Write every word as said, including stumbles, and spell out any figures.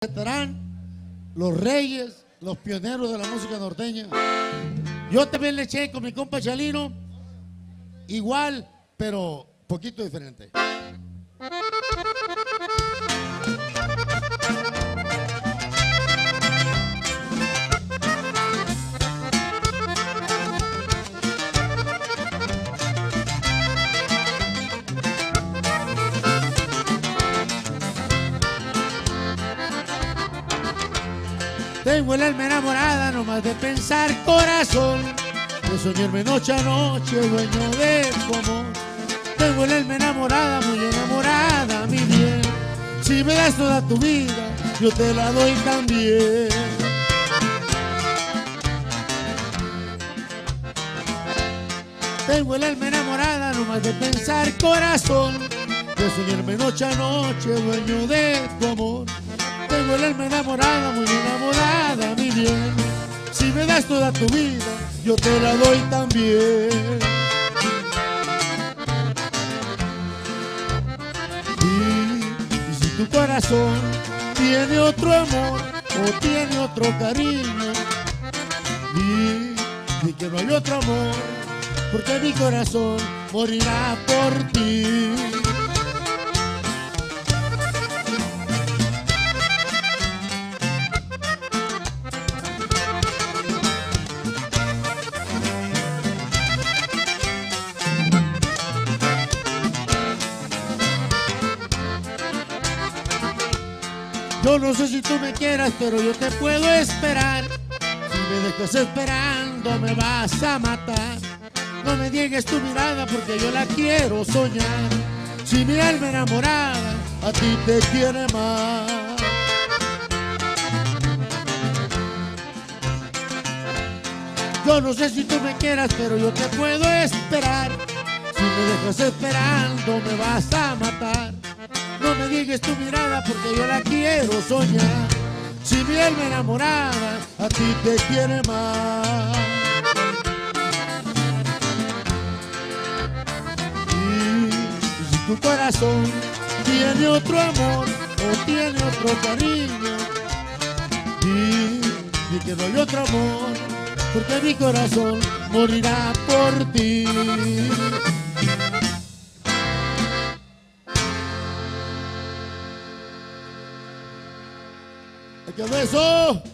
estarán los reyes, los pioneros de la música norteña. Yo también le eché con mi compa Chalino, igual, pero poquito diferente. Tengo el alma enamorada nomás de pensar, corazón, de soñarme noche a noche, dueño de tu amor. Tengo el alma enamorada, muy enamorada, mi bien. Si me das toda tu vida, yo te la doy también. Tengo el alma enamorada nomás de pensar, corazón, de soñarme noche a noche, dueño de tu amor. Tengo el alma enamorada, muy enamorada, mi bien. Si me das toda tu vida, yo te la doy también. Y, y si tu corazón tiene otro amor o tiene otro cariño, y, y que no hay otro amor, porque mi corazón morirá por ti. Yo no sé si tú me quieras, pero yo te puedo esperar. Si me dejas esperando me vas a matar. No me niegues tu mirada porque yo la quiero soñar. Si mi alma enamorada a ti te quiere más. Yo no sé si tú me quieras, pero yo te puedo esperar. Si me dejas esperando me vas a matar. No me niegues tu mirada porque yo la quiero soñar. Si mi alma enamorada a ti te quiere más. Y, y si tu corazón tiene otro amor o tiene otro cariño, y, y que no hay otro amor, porque mi corazón morirá por ti. ¿Qué es eso?